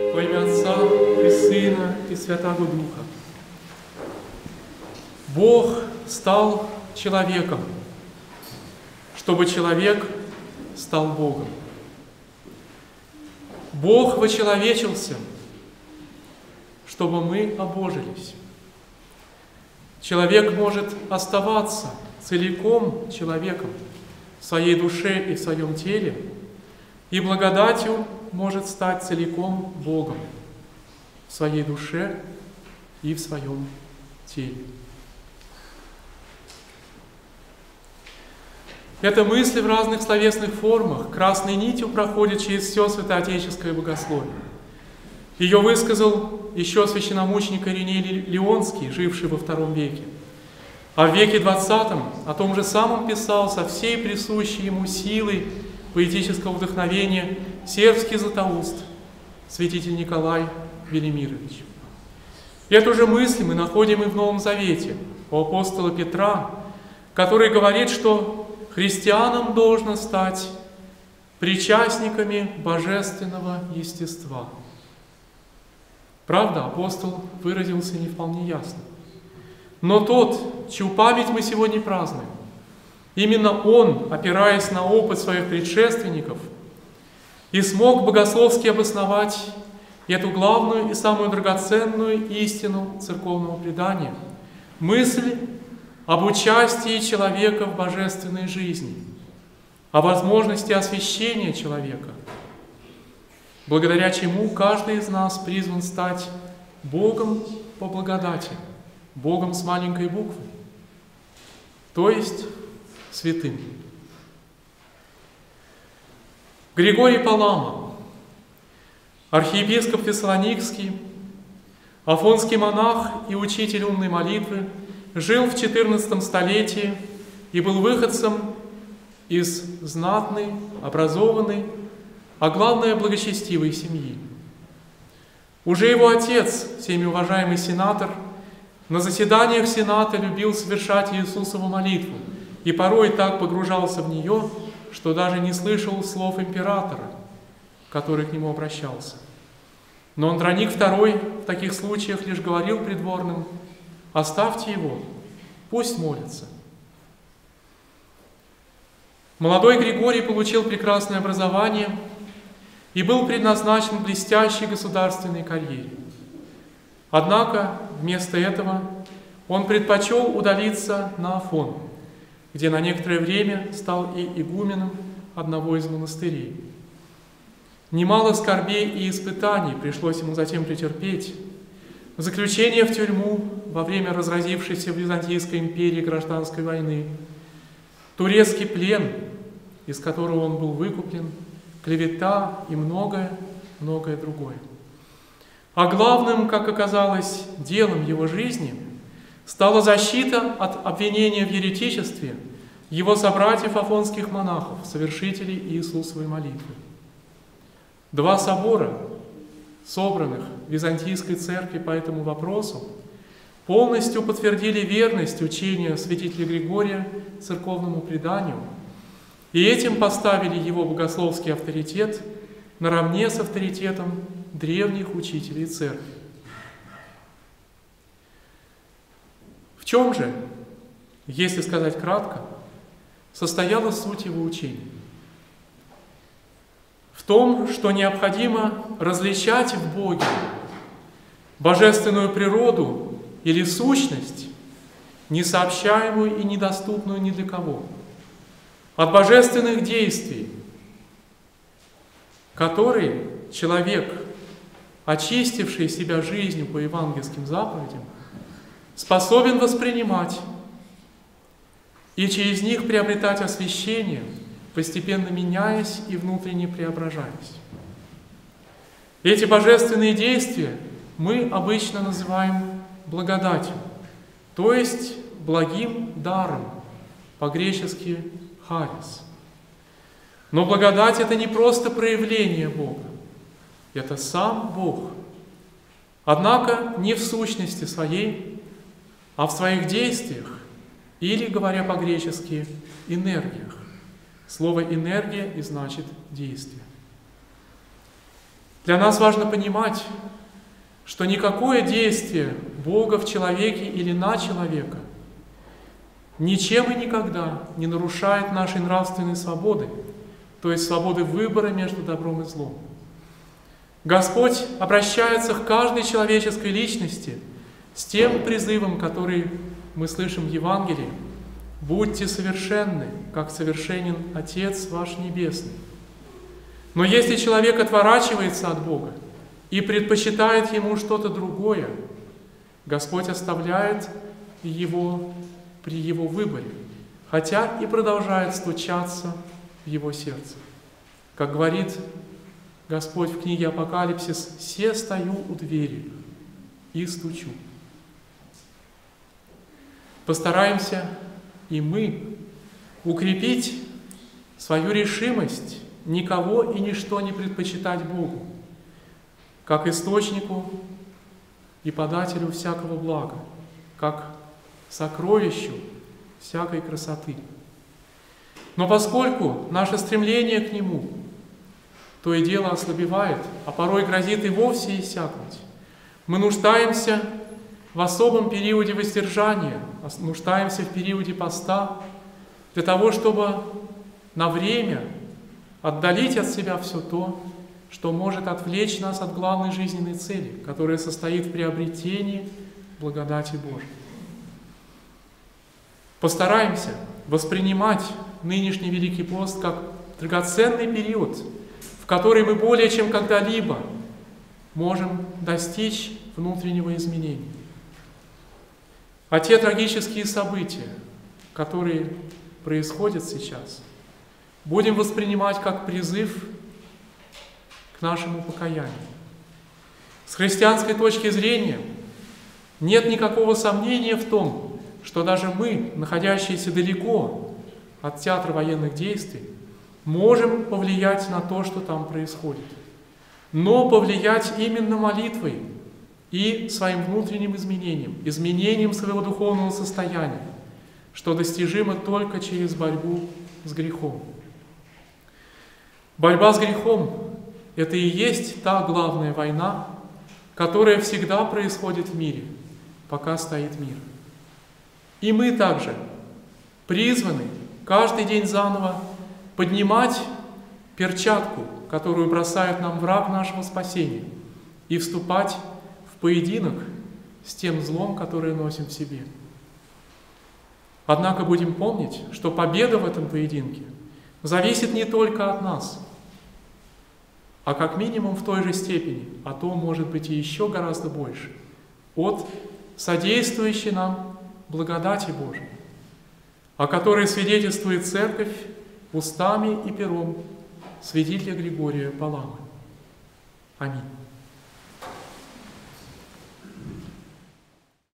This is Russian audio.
Во имя Отца и Сына и Святаго Духа. Бог стал человеком, чтобы человек стал Богом. Бог вочеловечился, чтобы мы обожились. Человек может оставаться целиком человеком в своей душе и в своем теле, и благодатью может стать целиком Богом в своей душе и в своем теле. Эта мысль в разных словесных формах красной нитью проходит через все святоотеческое богословие. Ее высказал еще священномученик Ириней Леонский, живший во II веке. А в веке XX о том же самом писал со всей присущей ему силой поэтического вдохновения сербский златоуст, святитель Николай Велимирович. Эту же мысль мы находим и в Новом Завете у апостола Петра, который говорит, что христианам должно стать причастниками божественного естества. Правда, апостол выразился не вполне ясно. Но тот, чью память мы сегодня празднуем, именно он, опираясь на опыт своих предшественников, и смог богословски обосновать эту главную и самую драгоценную истину церковного предания – мысль об участии человека в божественной жизни, о возможности освящения человека, благодаря чему каждый из нас призван стать Богом по благодати, Богом с маленькой буквы, то есть святым. Григорий Палама, архиепископ Фессалоникский, афонский монах и учитель умной молитвы, жил в XIV столетии и был выходцем из знатной, образованной, а главное, благочестивой семьи. Уже его отец, всеми уважаемый сенатор, на заседаниях Сената любил совершать Иисусову молитву и порой так погружался в нее, что даже не слышал слов императора, который к нему обращался. Но Андроник II в таких случаях лишь говорил придворным: «Оставьте его, пусть молится». Молодой Григорий получил прекрасное образование и был предназначен к блестящей государственной карьере. Однако вместо этого он предпочел удалиться на Афон, где на некоторое время стал и игуменом одного из монастырей. Немало скорбей и испытаний пришлось ему затем претерпеть. Заключение в тюрьму во время разразившейся в Византийской империи гражданской войны, турецкий плен, из которого он был выкуплен, клевета и многое другое. А главным, как оказалось, делом его жизни стала защита от обвинения в еретичестве его собратьев афонских монахов, совершителей Иисусовой молитвы. 2 собора, собранных в Византийской церкви по этому вопросу, полностью подтвердили верность учению святителя Григория церковному преданию и этим поставили его богословский авторитет наравне с авторитетом древних учителей церкви. В чем же, если сказать кратко, состояла суть его учения? В том, что необходимо различать в Боге божественную природу или сущность, несообщаемую и недоступную ни для кого, от божественных действий, которые человек, очистивший себя жизнью по евангельским заповедям, способен воспринимать и через них приобретать освящение, постепенно меняясь и внутренне преображаясь. Эти божественные действия мы обычно называем благодатью, то есть благим даром, по-гречески «харис». Но благодать – это не просто проявление Бога, это сам Бог. Однако не в сущности своей, а в своих действиях, или, говоря по-гречески, энергиях. Слово «энергия» и значит «действие». Для нас важно понимать, что никакое действие Бога в человеке или на человека ничем и никогда не нарушает нашей нравственной свободы, то есть свободы выбора между добром и злом. Господь обращается к каждой человеческой личности с тем призывом, который мы слышим в Евангелии: «Будьте совершенны, как совершенен Отец ваш Небесный». Но если человек отворачивается от Бога и предпочитает Ему что-то другое, Господь оставляет его при его выборе, хотя и продолжает стучаться в его сердце. Как говорит Господь в книге Апокалипсис: «Се стою у двери и стучу». Постараемся и мы укрепить свою решимость никого и ничто не предпочитать Богу, как источнику и подателю всякого блага, как сокровищу всякой красоты. Но поскольку наше стремление к Нему то и дело ослабевает, а порой грозит и вовсе иссякнуть, мы нуждаемся в особом периоде воздержания, нуждаемся в периоде поста для того, чтобы на время отдалить от себя все то, что может отвлечь нас от главной жизненной цели, которая состоит в приобретении благодати Божией. Постараемся воспринимать нынешний Великий пост как драгоценный период, в который мы более чем когда-либо можем достичь внутреннего изменения. А те трагические события, которые происходят сейчас, будем воспринимать как призыв к нашему покаянию. С христианской точки зрения нет никакого сомнения в том, что даже мы, находящиеся далеко от театра военных действий, можем повлиять на то, что там происходит. Но повлиять именно молитвой и своим внутренним изменением своего духовного состояния, что достижимо только через борьбу с грехом. Борьба с грехом – это и есть та главная война, которая всегда происходит в мире, пока стоит мир. И мы также призваны каждый день заново поднимать перчатку, которую бросает нам враг нашего спасения, и вступать в поединок с тем злом, которое носим в себе. Однако будем помнить, что победа в этом поединке зависит не только от нас, а как минимум в той же степени, а то, может быть, и еще гораздо больше, от содействующей нам благодати Божией, о которой свидетельствует Церковь устами и пером святителя Григория Паламы. Аминь.